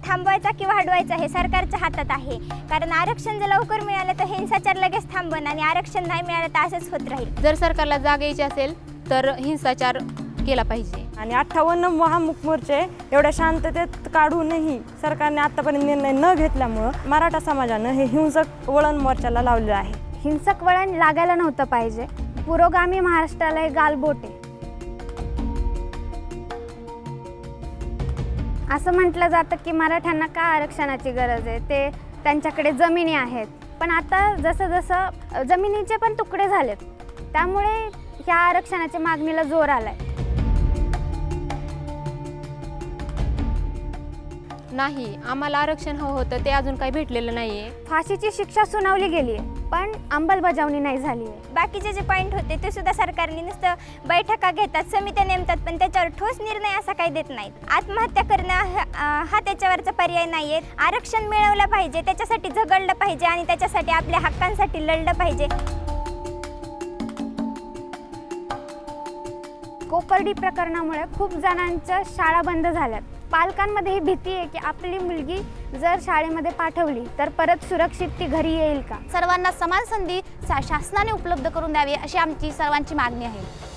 थांबवायचा की वाढवायचा हे सरकारच्या हातात आहे। कारण आरक्षण जर लवकर मिळालं तर हिंसाचार लगेच थांबन आणि आरक्षण नाही मिळालं तर असंच होत राहील। जर सरकारला जाग यायची असेल तर हिंसाचार केला पाहिजे। आणि 58 महामुख मोर्चे एवढ्या शांततेत काढूनही सरकारने आतापर्यंत निर्णय न घेतल्यामुळे मराठा समाजानं हे हिंसक वळण मोर्चाला लावले आहे। हिंसक वळण लागायला नव्हतं पाहिजे। पुरोगामी महाराष्ट्राला हे गालबोट आहे असं म्हटलं जातं की मराठ्यांना का आरक्षणाची गरज आहे, ते त्यांच्याकडे जमिनी आहेत। पण आता जसं जसं जमिनीचे पण तुकडे झालेत त्यामुळे ह्या आरक्षणाच्या मागणीला जोर आलाय। नाही, आम्हाला आरक्षण हवं होतं ते अजून काही भेटलेलं नाहीये। फाशीची शिक्षा सुनावली गेली आहे पण अंमलबजावणी नाही झाली आहे। बाकीचे जे पॉईंट होते ते सुद्धा सरकारने नुसतं बैठका घेतात, समित्या नेमतात, पण त्याच्यावर ठोस निर्णय असा काही देत नाहीत। आत्महत्या करणं हा त्याच्यावरचा पर्याय नाही आहे। आरक्षण मिळवलं पाहिजे, त्याच्यासाठी झगडलं पाहिजे आणि त्याच्यासाठी आपल्या हक्कांसाठी लढलं पाहिजे। कोपर्डी प्रकरणामुळे खूप जणांच्या शाळा बंद झाल्यात। पालकांमध्ये ही भीती आहे की आपली मुलगी जर शाळेमध्ये पाठवली तर परत सुरक्षित ती घरी येईल का। सर्वांना समान संधी शासनाने उपलब्ध करून द्यावी अशी आमची सर्वांची मागणी आहे।